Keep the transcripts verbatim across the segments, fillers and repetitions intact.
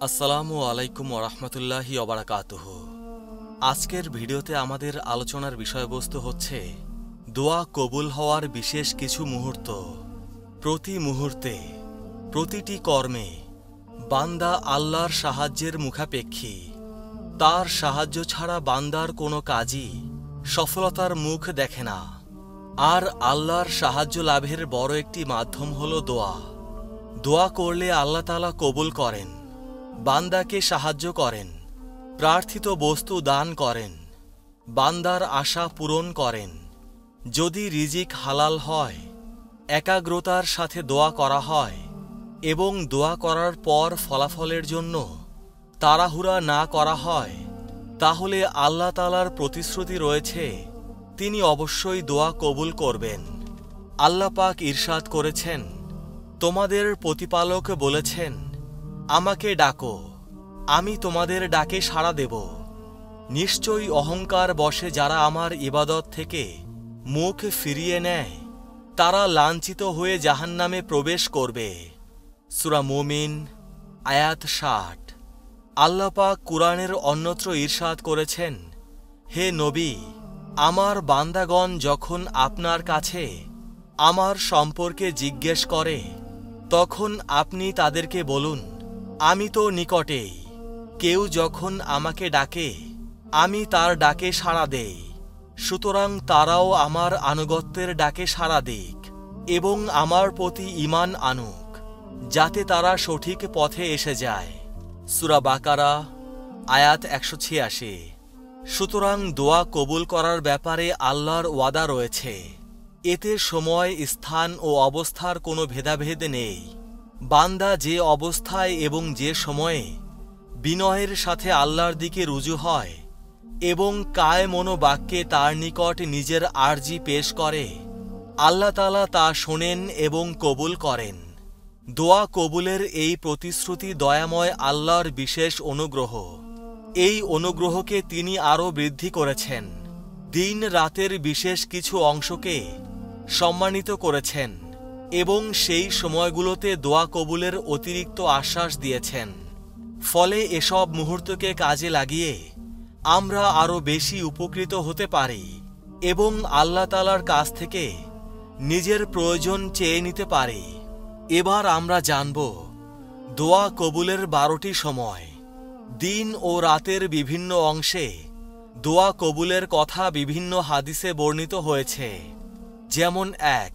আসসালামু আলাইকুম ওয়া রাহমাতুল্লাহি ওয়া বারাকাতুহু। আজকের ভিডিওতে আমাদের আলোচনার বিষয়বস্তু হচ্ছে দোয়া কবুল হওয়ার বিশেষ কিছু মুহূর্ত। প্রতি মুহূর্তে, প্রতিটি কর্মে বান্দা আল্লাহর সাহায্যের মুখাপেক্ষী। তার সাহায্য ছাড়া বান্দার কোনো কাজই সফলতার মুখ দেখে না। আর আল্লাহর সাহায্য লাভের বড় একটি মাধ্যম হলো দোয়া। দোয়া করলে আল্লাহ তাআলা কবুল করেন, বান্দাকে সাহায্য করেন, প্রার্থিত বস্তু দান করেন, বান্দার আশা পূরণ করেন। যদি রিজিক হালাল হয়, একাগ্রতার সাথে দোয়া করা হয় এবং দোয়া করার পর ফলাফলের জন্য তাড়াহুড়া না করা হয়, তাহলে আল্লাহ তাআলার প্রতিশ্রুতি রয়েছে তিনি অবশ্যই দোয়া কবুল করবেন। আল্লাহ পাক ইরশাদ করেছেন, তোমাদের প্রতিপালক বলেছেন, আমাকে ডাকো, আমি তোমাদের ডাকে সাড়া দেব। নিশ্চয়ই অহংকার বশে যারা আমার ইবাদত থেকে মুখ ফিরিয়ে নেয়, তারা লাঞ্ছিত হয়ে জাহান্নামে প্রবেশ করবে। সূরা মুমিন আয়াত ষাট। আল্লাহ পাক কুরআনের অন্যত্র ইরশাদ করেছেন, হে নবী, আমার বান্দাগণ যখন আপনার কাছে আমার সম্পর্কে জিজ্ঞেস করে, তখন আপনি তাদেরকে বলুন, আমি তো নিকটেই। কেউ যখন আমাকে ডাকে, আমি তার ডাকে সাড়া দেই। সুতরাং তারাও আমার আনুগত্যের ডাকে সাড়া দিক এবং আমার প্রতি ঈমান আনুক, যাতে তারা সঠিক পথে এসে যায়। সূরা বাকারা আয়াত একশো ছিয়াশি। সুতরাং দোয়া কবুল করার ব্যাপারে আল্লাহর ওয়াদা রয়েছে। এতে সময়, স্থান ও অবস্থার কোনো ভেদাভেদ নেই। বান্দা যে অবস্থায় এবং যে সময়ে বিনয়ের সাথে আল্লাহর দিকে রুজু হয় এবং কায় মনোবাক্যে তার নিকট নিজের আরজি পেশ করে, আল্লাহ তাআলা তা শোনেন এবং কবুল করেন। দোয়া কবুলের এই প্রতিশ্রুতি দয়াময় আল্লাহর বিশেষ অনুগ্রহ। এই অনুগ্রহকে তিনি আরও বৃদ্ধি করেছেন। দিন রাতের বিশেষ কিছু অংশকে সম্মানিত করেছেন এবং সেই সময়গুলোতে দোয়া কবুলের অতিরিক্ত আশ্বাস দিয়েছেন। ফলে এসব মুহূর্তকে কাজে লাগিয়ে আমরা আরও বেশি উপকৃত হতে পারি এবং আল্লাহ তাআলার কাছ থেকে নিজের প্রয়োজন চেয়ে নিতে পারি। এবার আমরা জানব দোয়া কবুলের বারোটি সময়। দিন ও রাতের বিভিন্ন অংশে দোয়া কবুলের কথা বিভিন্ন হাদিসে বর্ণিত হয়েছে। যেমন এক,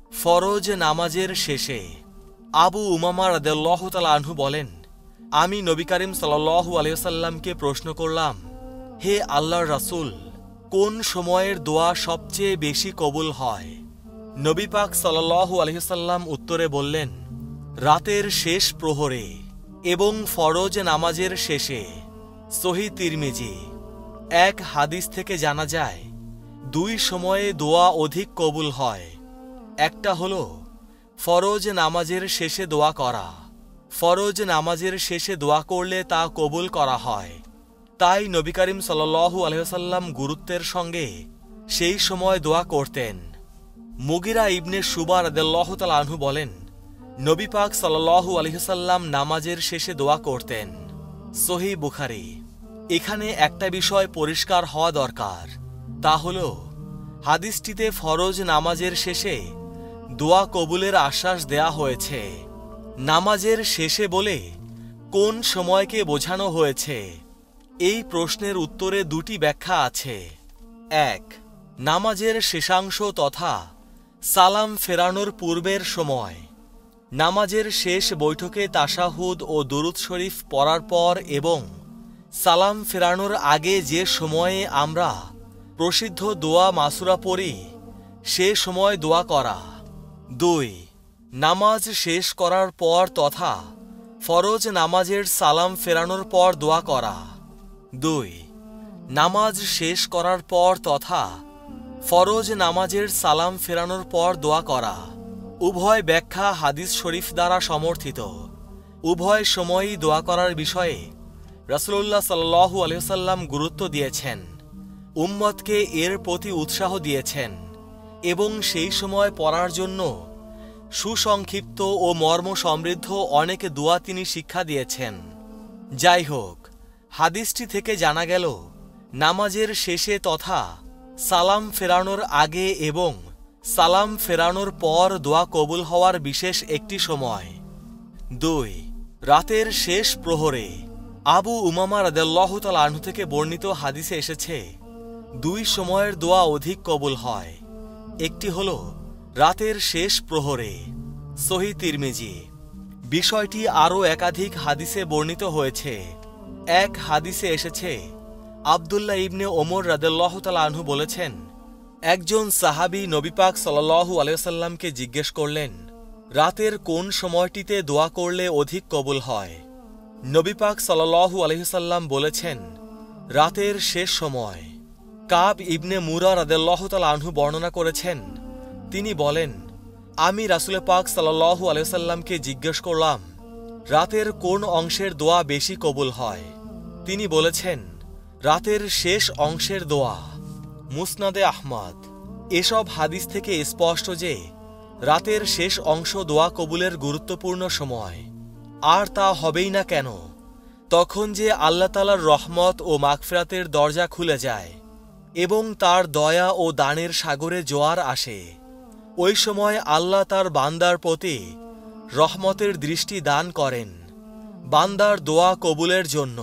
ফরজ নামাজের শেষে। আবু উমামা রাদিয়াল্লাহু তাআলা আনহু বলেন, আমি নবী করিম সাল্লাল্লাহু আলাইহি ওয়াসাল্লামকে প্রশ্ন করলাম, হে আল্লাহর রাসূল, কোন সময়ের দোয়া সবচেয়ে বেশি কবুল হয়? নবী পাক সাল্লাল্লাহু আলাইহি ওয়াসাল্লাম উত্তরে বললেন, রাতের শেষ প্রহরে এবং ফরজ নামাজের শেষে। সহিহ তিরমিজি। এক হাদিস থেকে জানা যায়, দুই সময়ে দোয়া অধিক কবুল হয়। একটা হলো ফরজ নামাজের শেষে দোয়া করা। ফরজ নামাজের শেষে দোয়া করলে তা কবুল করা হয়। তাই নবী করিম সাল্লাল্লাহু আলাইহি ওয়াসাল্লাম গুরুত্বের সঙ্গে সেই সময় দোয়া করতেন। মুগিরা ইবনে শুবা রাদিয়াল্লাহু তাআলা আনহু বলেন, নবী পাক সাল্লাল্লাহু আলাইহি ওয়াসাল্লাম নামাজের শেষে দোয়া করতেন। সহিহ বুখারী। এখানে একটা বিষয় পরিষ্কার হওয়া দরকার, তা হলো হাদিসটিতে ফরজ নামাজের শেষে দোয়া কবুলের আশ্বাস দেয়া হয়েছে। নামাজের শেষে বলে কোন সময়কে বোঝানো হয়েছে? এই প্রশ্নের উত্তরে দুটি ব্যাখ্যা আছে। এক, নামাজের শেষাংশ তথা সালাম ফেরানোর পূর্বের সময়। নামাজের শেষ বৈঠকে তাশাহুদ ও দুরূদ শরীফ পড়ার পর এবং সালাম ফেরানোর আগে যে সময়ে আমরা প্রসিদ্ধ দোয়া মাসুরা পড়ি, সে সময় দোয়া করা। দুই, নামাজ শেষ করার পর তথা ফরজ নামাজের সালাম ফেরানোর পর দোয়া করা। দুই, নামাজ শেষ করার পর তথা ফরজ নামাজের সালাম ফেরানোর পর দোয়া করা। উভয় ব্যাখ্যা হাদিস শরীফ দ্বারা সমর্থিত। উভয় সময়ই দোয়া করার বিষয়ে রাসূলুল্লাহ সাল্লাল্লাহু আলাইহি ওয়াসাল্লাম গুরুত্ব দিয়েছেন, উম্মতকে এর প্রতি উৎসাহ দিয়েছেন এবং সেই সময় পড়ার জন্য সুসংক্ষিপ্ত ও মর্ম সমৃদ্ধ অনেক দোয়া তিনি শিক্ষা দিয়েছেন। যাই হোক, হাদিসটি থেকে জানা গেল নামাজের শেষে তথা সালাম ফেরানোর আগে এবং সালাম ফেরানোর পর দোয়া কবুল হওয়ার বিশেষ একটি সময়। দুই, রাতের শেষ প্রহরে। আবু উমামা রাদিয়াল্লাহু তাআলা আনহু থেকে বর্ণিত হাদিসে এসেছে, দুই সময়ের দোয়া অধিক কবুল হয়। একটি হল রাতের শেষ প্রহরে, সহিহ তিরমিজি। বিষয়টি আরও একাধিক হাদিসে বর্ণিত হয়েছে। এক হাদিসে এসেছে, আব্দুল্লাহ ইবনে ওমর রাদিয়াল্লাহু তাআলা আনহু বলেছেন, একজন সাহাবী নবী পাক সাল্লাল্লাহু আলাইহি ওয়াসাল্লামকে জিজ্ঞেস করলেন, রাতের কোন সময়টিতে দোয়া করলে অধিক কবুল হয়? নবী পাক সাল্লাল্লাহু আলাইহি ওয়াসাল্লাম বলেছেন, রাতের শেষ সময়। কাব ইবনে মুরা রাদিয়াল্লাহু তাআলা আনহু বর্ণনা করেছেন, তিনি বলেন, আমি রাসূল পাক সাল্লাল্লাহু আলাইহি ওয়াসাল্লামকে জিজ্ঞেস করলাম, রাতের কোন অংশের দোয়া বেশি কবুল হয়? তিনি বলেছেন, রাতের শেষ অংশের দোয়া। মুসনাদে আহমদ। এসব হাদিস থেকে স্পষ্ট যে রাতের শেষ অংশ দোয়া কবুলের গুরুত্বপূর্ণ সময়। আর তা হবেই না কেন? তখন যে আল্লাহ তাআলার রহমত ও মাগফিরাতের দরজা খুলে যায় এবং তার দয়া ও দানের সাগরে জোয়ার আসে। ওই সময় আল্লাহ তার বান্দার প্রতি রহমতের দৃষ্টি দান করেন, বান্দার দোয়া কবুলের জন্য,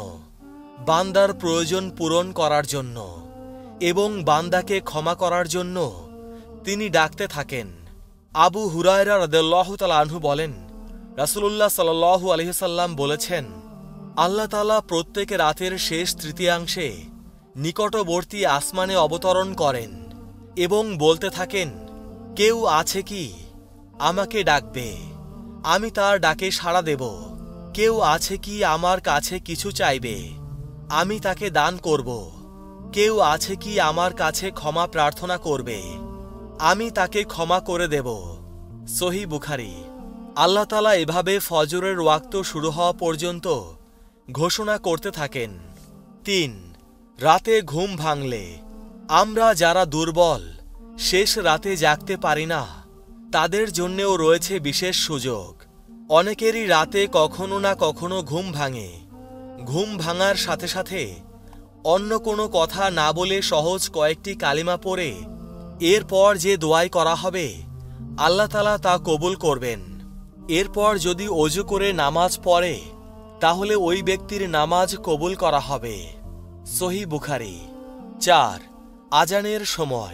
বান্দার প্রয়োজন পূরণ করার জন্য এবং বান্দাকে ক্ষমা করার জন্য তিনি ডাকতে থাকেন। আবু হুরায়রা রাদিয়াল্লাহু তাআলা আনহু বলেন, রাসূলুল্লাহ সাল্লাল্লাহু আলাইহি ওয়াসাল্লাম বলেছেন, আল্লাহ তাআলা প্রত্যেক রাতের শেষ তৃতীয়াংশে নিকটবর্তী আসমানে অবতরণ করেন এবং বলতে থাকেন, কেউ আছে কি? আমাকে ডাকবে, আমি তার ডাকে সাড়া দেব। কেউ আছে কি আমার কাছে কিছু চাইবে? আমি তাকে দান করব। কেউ আছে কি আমার কাছে ক্ষমা প্রার্থনা করবে? আমি তাকে ক্ষমা করে দেব। সহিহ বুখারী। আল্লাহ তাআলা এভাবে ফজরের ওয়াক্ত শুরু হওয়া পর্যন্ত ঘোষণা করতে থাকেন। তিন, রাতে ঘুম ভাঙলে। আমরা যারা দুর্বল, শেষ রাতে জাগতে পারি না, তাদের জন্যেও রয়েছে বিশেষ সুযোগ। অনেকেরই রাতে কখনো না কখনো ঘুম ভাঙে। ঘুম ভাঙার সাথে সাথে অন্য কোনো কথা না বলে সহজ কয়েকটি কালিমা পড়ে এরপর যে দোয়াই করা হবে, আল্লাহ তাআলা তা কবুল করবেন। এরপর যদি ওযু করে নামাজ পড়ে, তাহলে ওই ব্যক্তির নামাজ কবুল করা হবে। সহিহ বুখারী। চার, আজানের সময়।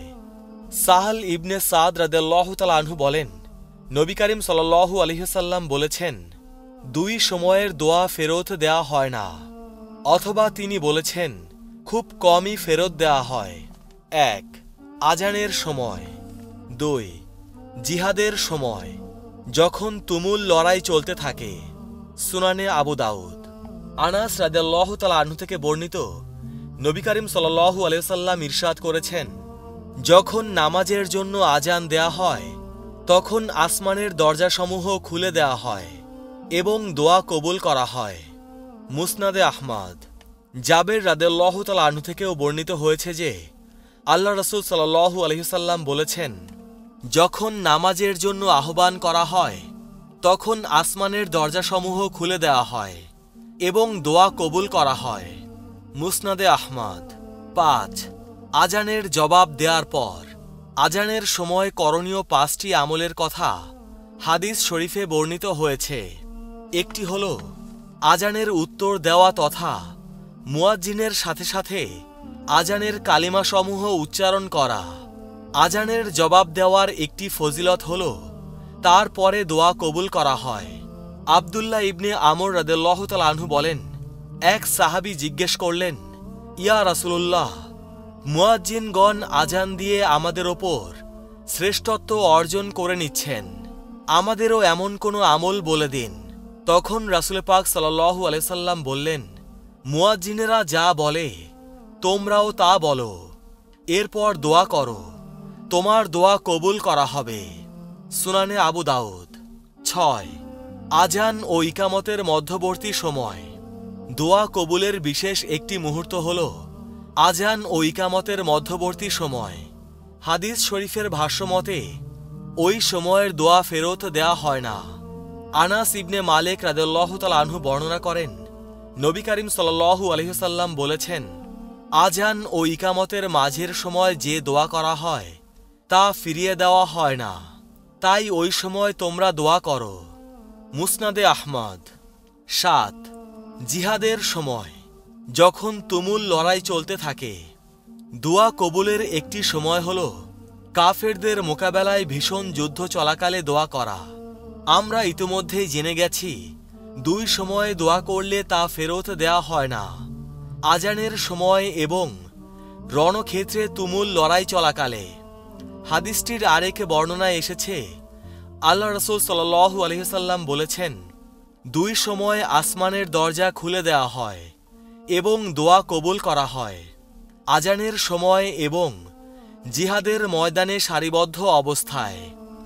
সাহল ইবনে সাদ রাদিয়াল্লাহু তাআলা আনহু বলেন, নবী করিম সাল্লাল্লাহু আলাইহি ওয়াসাল্লাম বলেছেন, দুই সময়ের দোয়া ফেরত দেয়া হয় না, অথবা তিনি বলেছেন, খুব কমই ফেরত দেয়া হয়। এক, আজানের সময়। দুই, জিহাদের সময়, যখন তুমুল লড়াই চলতে থাকে। সুনানে আবু দাউদ। আনাস রাদিয়াল্লাহু তাআলা আনহু থেকে বর্ণিত, নবী করিম সাল্লাল্লাহু আলাইহি ওয়াসাল্লাম ইরশাদ করেছেন, যখন নামাজের জন্য আজান দেয়া হয়, তখন আসমানের দরজাসমূহ খুলে দেয়া হয় এবং দোয়া কবুল করা হয়। মুসনাদে আহমদ। জাবের রাদিয়াল্লাহু তাআলা আনহু থেকেও বর্ণিত হয়েছে যে আল্লাহ রাসূল সাল্লাল্লাহু আলাইহি ওয়াসাল্লাম বলেছেন, যখন নামাজের জন্য আহ্বান করা হয়, তখন আসমানের দরজাসমূহ খুলে দেওয়া হয় এবং দোয়া কবুল করা হয়। মুসনাদে আহমদ। পাঁচ, আজানের জবাব দেওয়ার পর। আজানের সময় করণীয় পাঁচটি আমলের কথা হাদিস শরীফে বর্ণিত হয়েছে। একটি হল আজানের উত্তর দেওয়া তথা মুয়াজ্জিনের সাথে সাথে আজানের কালিমাসমূহ উচ্চারণ করা। আজানের জবাব দেওয়ার একটি ফজিলত হল তার পরে দোয়া কবুল করা হয়। আব্দুল্লাহ ইবনে আমর রাদিয়াল্লাহু তাআলা আনহু বলেন, এক সাহাবী জিজ্ঞেস করলেন, ইয়া রাসূলুল্লাহ, মুয়াজ্জিনগণ আজান দিয়ে আমাদের ওপর শ্রেষ্ঠত্ব অর্জন করে নিচ্ছেন, আমাদেরও এমন কোনো আমল বলে দিন। তখন রাসূল পাক সাল্লাল্লাহু আলাইহি সাল্লাম বললেন, মুয়াজ্জিনেরা যা বলে তোমরাও তা বলো, এরপর দোয়া করো, তোমার দোয়া কবুল করা হবে। সুনানে আবু দাউদ। ছয়, আজান ও ইকামতের মধ্যবর্তী সময়। দোয়া কবুলের বিশেষ একটি মুহূর্ত হল আজান ও ইকামতের মধ্যবর্তী সময়। হাদিস শরীফের ভাষ্যমতে ওই সময়ের দোয়া ফেরত দেয়া হয় না। আনাস ইবনে মালিক রাদিয়াল্লাহু তাআলা আনহু বর্ণনা করেন, নবী করিম সাল্লাল্লাহু আলাইহি ওয়াসাল্লাম বলেছেন, আজান ও ইকামতের মাঝের সময় যে দোয়া করা হয় তা ফিরিয়ে দেওয়া হয় না, তাই ওই সময় তোমরা দোয়া করো। মুসনাদে আহমদ। সাত, জিহাদের সময় যখন তুমুল লড়াই চলতে থাকে, দোয়া কবুলের একটি সময় হল কাফেরদের মোকাবেলায় ভীষণ যুদ্ধ চলাকালে দোয়া করা। আমরা ইতিমধ্যেই জেনে গেছি দুই সময়ে দোয়া করলে তা ফেরত দেয়া হয় না, আজানের সময় এবং রণক্ষেত্রে তুমুল লড়াই চলাকালে। হাদিসটির আরেক বর্ণনায় এসেছে, আল্লাহ রাসূল সাল্লাল্লাহু আলাইহি ওয়াসাল্লাম বলেছেন, দুই সময় আসমানের দরজা খুলে দেওয়া হয় এবং দোয়া কবুল করা হয়, আজানের সময় এবং জিহাদের ময়দানে সারিবদ্ধ অবস্থায়।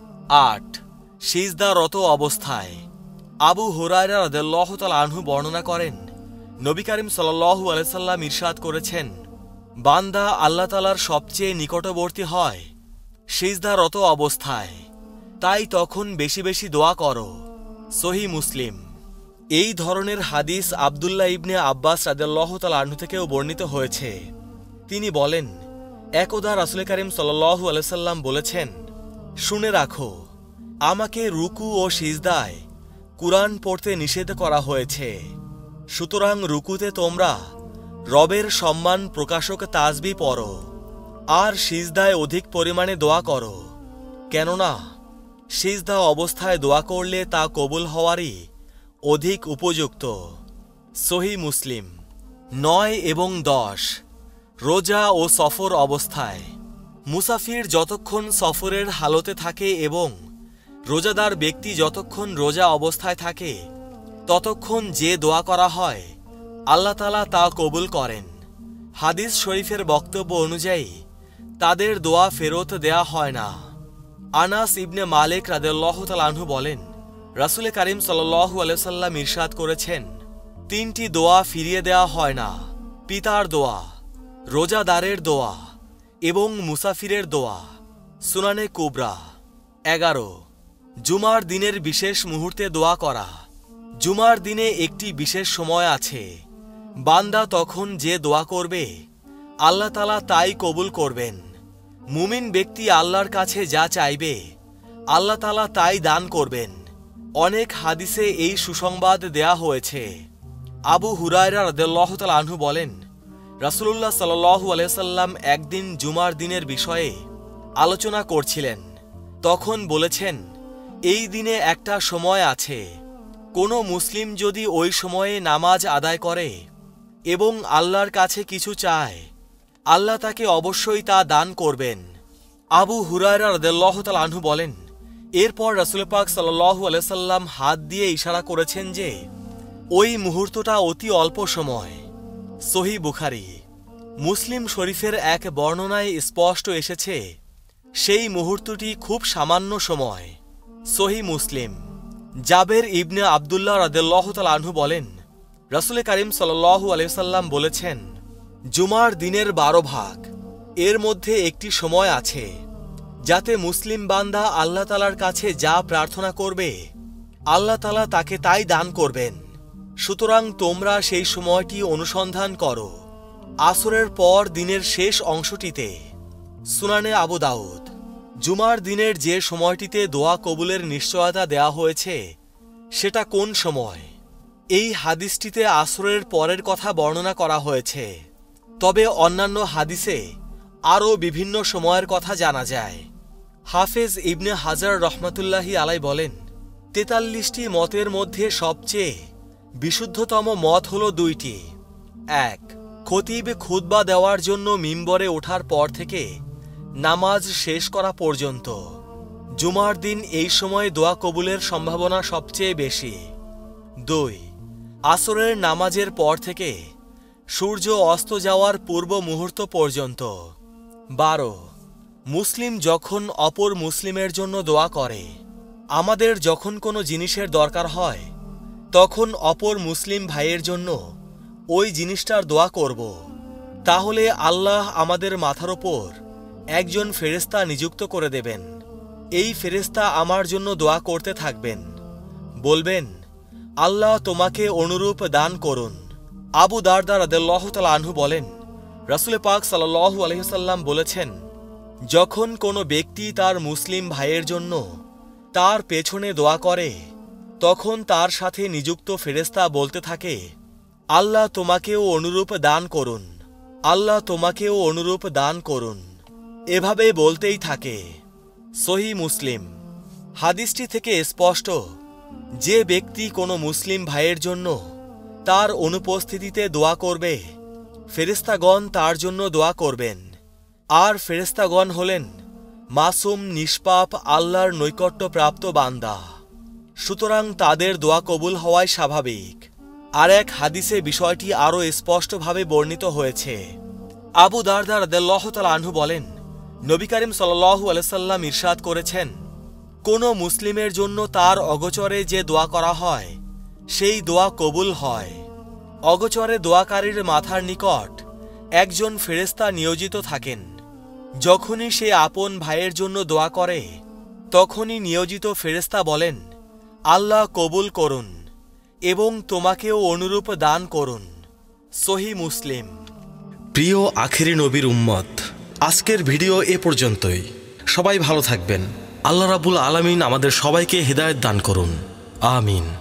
আট, সিজদারত অবস্থায়। আবু হুরায়রা রাদিয়াল্লাহু তাআলা আনহু বর্ণনা করেন, নবী করিম সাল্লাল্লাহু আলাইহি ওয়াসাল্লাম ইরশাদ করেছেন, বান্দা আল্লাহ তাআলার সবচেয়ে নিকটবর্তী হয় সিজদারত অবস্থায়, তাই তখন বেশি বেশি দোয়া করো। সহিহ মুসলিম। এই ধরনের হাদিস আব্দুল্লাহ ইবনে আব্বাস রাদিয়াল্লাহু তাআলা আনহু থেকেও বর্ণিত হয়েছে। তিনি বলেন, একদা রাসূল করিম সাল্লাল্লাহু আলাইহি ওয়াসাল্লাম বলেছেন, শুনে রাখো, আমাকে রুকু ও সিজদায় কুরআন পড়তে নিষেধ করা হয়েছে, সুতরাং রুকুতে তোমরা রবের সম্মান প্রকাশক তাসবিহ পড়ো আর সিজদায় অধিক পরিমাণে দোয়া করো, কেননা সিজদা অবস্থায় দোয়া করলে তা কবুল হওয়ারই অধিক উপযুক্ত। সহিহ মুসলিম। নয় এবং দশ, রোজা ও সফর অবস্থায়। মুসাফির যতক্ষণ সফরের হালতে থাকে এবং রোজাদার ব্যক্তি যতক্ষণ রোজা অবস্থায় থাকে ততক্ষণ যে দোয়া করা হয় আল্লাহ তাআলা তা কবুল করেন। হাদিস শরীফের বক্তব্য অনুযায়ী তাদের দোয়া ফেরত দেয়া হয় না। আনাস ইবনে মালিক রাদিয়াল্লাহু তাআলা আনহু বলেন, রাসূল করিম সাল্লাল্লাহু আলাইহি ওয়াসাল্লাম ইরশাদ করেছেন, তিনটি দোয়া ফিরিয়ে দেয়া হয় না, পিতার দোয়া, রোজাদারের দোয়া এবং মুসাফিরের দোয়া। সুনানে কুবরা। এগারো, জুমার দিনের বিশেষ মুহূর্তে দোয়া করা। জুমার দিনে একটি বিশেষ সময় আছে, বান্দা তখন যে দোয়া করবে আল্লাহ তাআলা তাই কবুল করবেন। মুমিন ব্যক্তি আল্লাহর কাছে যা চাইবে আল্লাহ তাআলা তাই দান করবেন। অনেক হাদিসে এই সুসংবাদ দেয়া হয়েছে। আবু হুরায়রা রাদিয়াল্লাহু তাআলা আনহু বলেন, রাসূলুল্লাহ সাল্লাল্লাহু আলাইহি ওয়াসাল্লাম একদিন জুমার দিনের বিষয়ে আলোচনা করছিলেন, তখন বলেছেন, এই দিনে একটা সময় আছে, কোনো মুসলিম যদি ওই সময়ে নামাজ আদায় করে এবং আল্লাহর কাছে কিছু চায় আল্লাহ তাকে অবশ্যই তা দান করবেন। আবু হুরায়রা রাদিয়াল্লাহু তাআলা আনহু বলেন, এরপর রাসূল পাক সাল্লাল্লাহু আলাইহি ওয়াসাল্লাম হাত দিয়ে ইশারা করেছেন যে ওই মুহূর্তটা অতি অল্প সময়। সহিহ বুখারী। মুসলিম শরীফের এক বর্ণনায় স্পষ্ট এসেছে সেই মুহূর্তটি খুব সামান্য সময়। সহিহ মুসলিম। জাবের ইবনে আব্দুল্লাহ রাদিয়াল্লাহু তাআলা আনহু বলেন, রাসূল করিম সাল্লাল্লাহু আলাইহি ওয়াসাল্লাম বলেছেন, জুমার দিনের বারো ভাগ, এর মধ্যে একটি সময় আছে যাতে মুসলিম বান্দা আল্লাহ তাআলার কাছে যা প্রার্থনা করবে আল্লাহ তাআলা তাকে তাই দান করবেন। সুতরাং তোমরা সেই সময়টি অনুসন্ধান করো। আসরের পর দিনের শেষ অংশটিতে। সুনানে আবু দাউদ। জুমার দিনের যে সময়টিতে দোয়া কবুলের নিশ্চয়তা দেয়া হয়েছে সেটা কোন সময়? এই হাদিসটিতে আসরের পরের কথা বর্ণনা করা হয়েছে, তবে অন্যান্য হাদিসে আরও বিভিন্ন সময়ের কথা জানা যায়। হাফেজ ইবনে হাজার রহমাতুল্লাহি আলাই বলেন, তেতাল্লিশটি মতের মধ্যে সবচেয়ে বিশুদ্ধতম মত হল দুইটি। এক, খতিব খুতবা দেওয়ার জন্য মিম্বরে ওঠার পর থেকে নামাজ শেষ করা পর্যন্ত। জুমার দিন এই সময়ে দোয়া কবুলের সম্ভাবনা সবচেয়ে বেশি। দুই, আসরের নামাজের পর থেকে সূর্য অস্ত যাওয়ার পূর্ব মুহূর্ত পর্যন্ত। বারো, মুসলিম যখন অপর মুসলিমের জন্য দোয়া করে। আমাদের যখন কোনো জিনিসের দরকার হয় তখন অপর মুসলিম ভাইয়ের জন্য ওই জিনিসটার দোয়া করব, তাহলে আল্লাহ আমাদের মাথার ওপর একজন ফেরেশতা নিযুক্ত করে দেবেন। এই ফেরেশতা আমার জন্য দোয়া করতে থাকবেন, বলবেন, আল্লাহ তোমাকে অনুরূপ দান করুন। আবু দারদা রাদিয়াল্লাহু তাআলা আনহু বলেন, রাসূল পাক সাল্লাল্লাহু আলাইহি ওয়াসাল্লাম বলেছেন, যখন কোনো ব্যক্তি তার মুসলিম ভাইয়ের জন্য তার পেছনে দোয়া করে, তখন তার সাথে নিযুক্ত ফেরেশতা বলতে থাকে, আল্লাহ তোমাকেও অনুরূপ দান করুন, আল্লাহ তোমাকেও অনুরূপ দান করুন, এভাবে বলতেই থাকে। সহিহ মুসলিম। হাদিসটি থেকে স্পষ্ট, যে ব্যক্তি কোনো মুসলিম ভাইয়ের জন্য তার অনুপস্থিতিতে দোয়া করবে, ফেরেশতাগণ তার জন্য দোয়া করবেন। আর ফেরেশতাগণ হলেন মাসুম, নিষ্পাপ, আল্লাহর নৈকট্যপ্রাপ্ত বান্দা, সুতরাং তাদের দোয়া কবুল হওয়াই স্বাভাবিক। আর এক হাদিসে বিষয়টি আরও স্পষ্টভাবে বর্ণিত হয়েছে। আবু দারদা রাদিয়াল্লাহু তাআলা আনহু বলেন, নবী করিম সাল্লাল্লাহু আলাইহি ওয়াসাল্লাম ইরশাদ করেছেন, কোনো মুসলিমের জন্য তার অগোচরে যে দোয়া করা হয়, সেই দোয়া কবুল হয়। অগোচরে দোয়াকারীর মাথার নিকট একজন ফেরেশতা নিয়োজিত থাকেন। যখনই সে আপন ভাইয়ের জন্য দোয়া করে, তখনই নিয়োজিত ফেরেশতা বলেন, আল্লাহ কবুল করুন এবং তোমাকেও অনুরূপ দান করুন। সহিহ মুসলিম। প্রিয় আখেরি নবীর উম্মত, আজকের ভিডিও এ পর্যন্তই। সবাই ভালো থাকবেন। আল্লাহ রাব্বুল আলামিন আমাদের সবাইকে হিদায়াত দান করুন। আমিন।